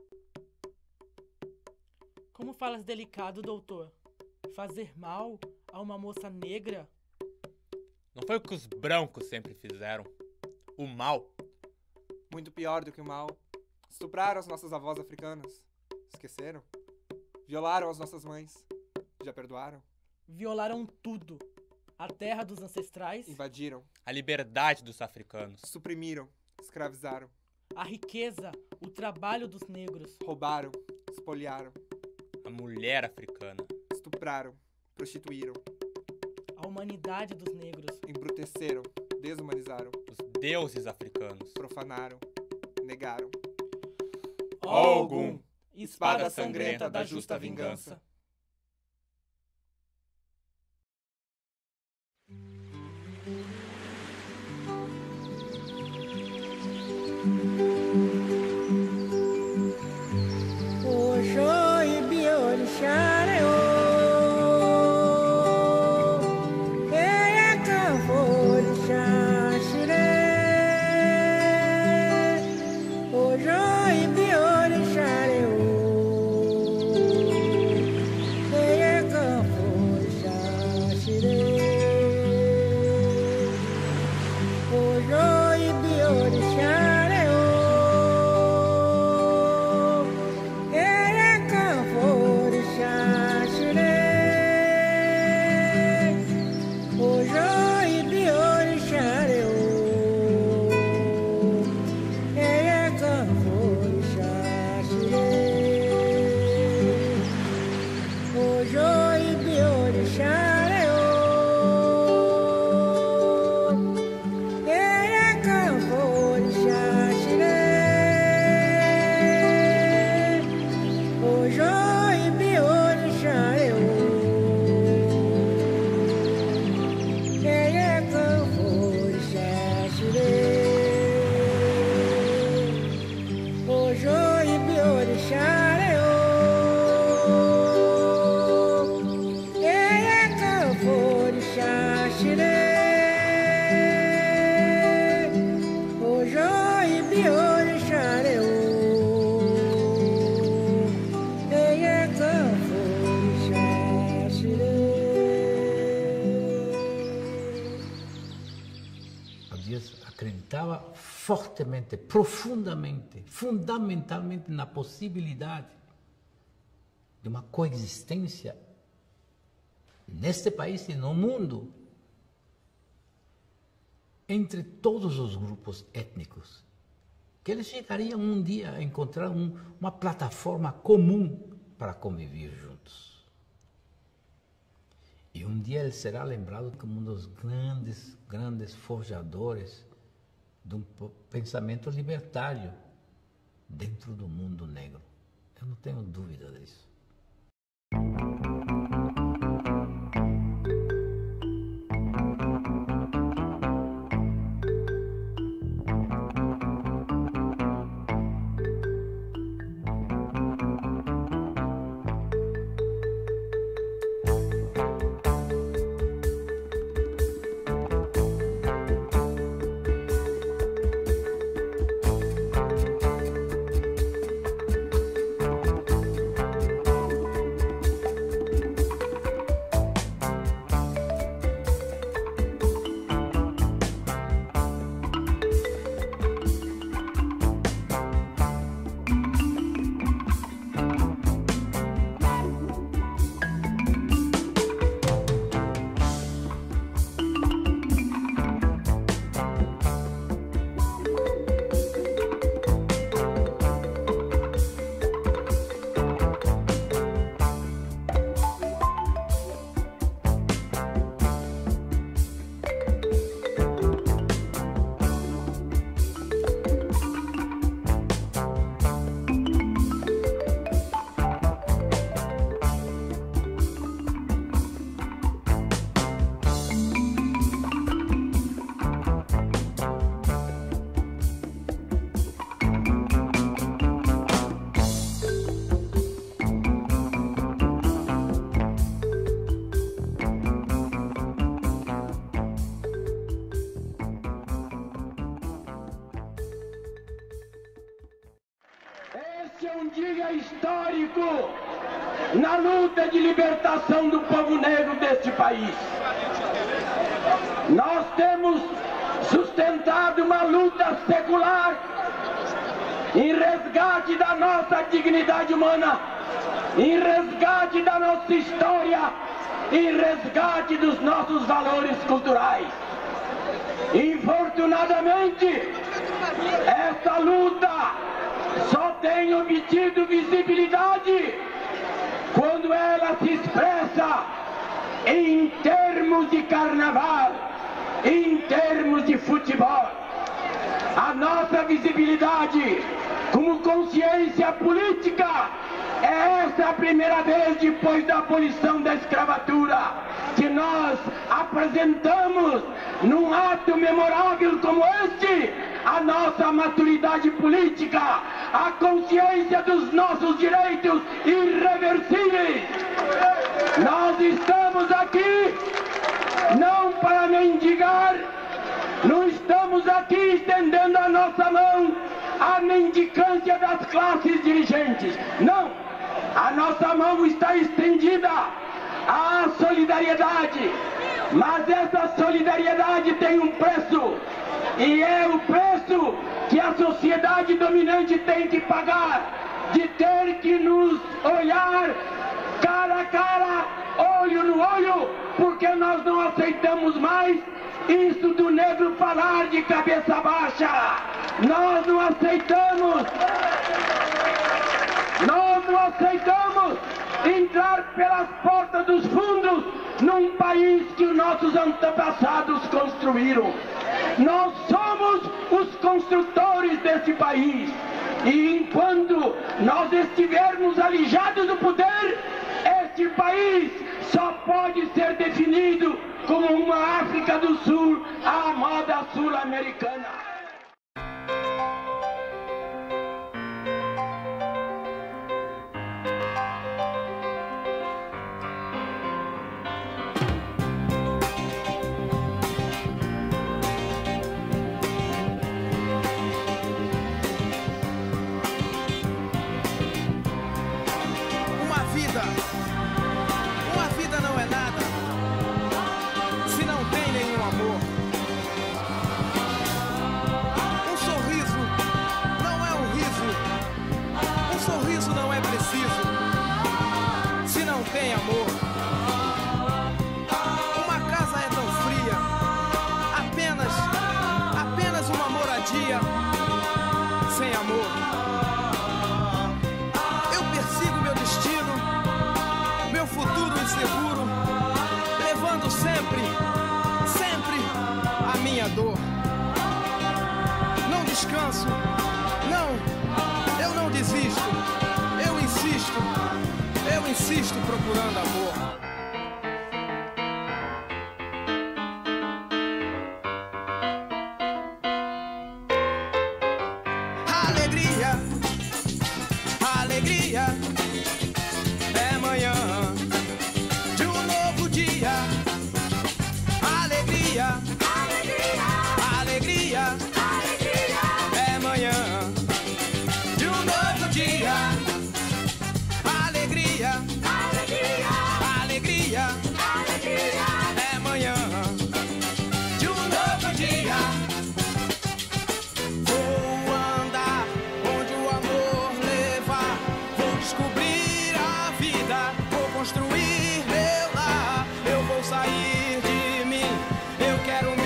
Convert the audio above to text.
Como falas delicado, doutor? Fazer mal a uma moça negra? Não foi o que os brancos sempre fizeram. O mal. Muito pior do que o mal. Estupraram as nossas avós africanas. Esqueceram? Violaram as nossas mães. Já perdoaram? Violaram tudo. A terra dos ancestrais, Invadiram. A liberdade dos africanos. Suprimiram. Escravizaram. a riqueza, o trabalho dos negros, Roubaram. Espoliaram. A mulher africana. Estupraram. Prostituíram. a humanidade dos negros, Embruteceram. Desumanizaram. Os deuses africanos. Profanaram. Negaram. Ogum, espada sangrenta da justa vingança. Acreditava fortemente, profundamente, fundamentalmente na possibilidade de uma coexistência neste país e no mundo entre todos os grupos étnicos, que eles chegariam um dia a encontrar uma plataforma comum para conviver juntos. E um dia ele será lembrado como um dos grandes forjadores de um pensamento libertário dentro do mundo negro. Eu não tenho dúvida disso. um dia histórico na luta de libertação do povo negro deste país. Nós temos sustentado uma luta secular em resgate da nossa dignidade humana, em resgate da nossa história, em resgate dos nossos valores culturais. Infortunadamente, essa luta só tem obtido visibilidade quando ela se expressa em termos de carnaval, em termos de futebol. A nossa visibilidade como consciência política é essa a primeira vez depois da abolição da escravatura que nós apresentamos num ato memorável como este a nossa maturidade política, a consciência dos nossos direitos irreversíveis. Nós estamos aqui não para mendigar, não estamos aqui estendendo a nossa mão à mendicância das classes dirigentes. Não! A nossa mão está estendida à solidariedade, mas essa solidariedade tem um preço, e é o preço que a sociedade dominante tem que pagar, de ter que nos olhar cara a cara, olho no olho, porque nós não aceitamos mais isso do negro falar de cabeça baixa. Nós não aceitamos entrar pelas portas dos fundos num país que os nossos antepassados construíram. Nós somos os construtores desse país. E enquanto nós estivermos alijados do poder, este país só pode ser definido como uma África do Sul à moda sul-americana. Uma vida não é nada se não tem nenhum amor. Um sorriso não é um riso. Um sorriso não é preciso se não tem amor. Uma casa é tão fria, apenas uma moradia sem amor. Eu persigo meu destino, meu futuro inseguro, levando sempre a minha dor. Não descanso, eu não desisto, eu insisto procurando amor. Alegria é manhã de um novo dia. Alegria é manhã de um novo dia. Alegria é manhã de um novo dia. Vou andar onde o amor levar, vou descobrir a vida, vou construir meu lar. Eu vou sair de mim, eu quero me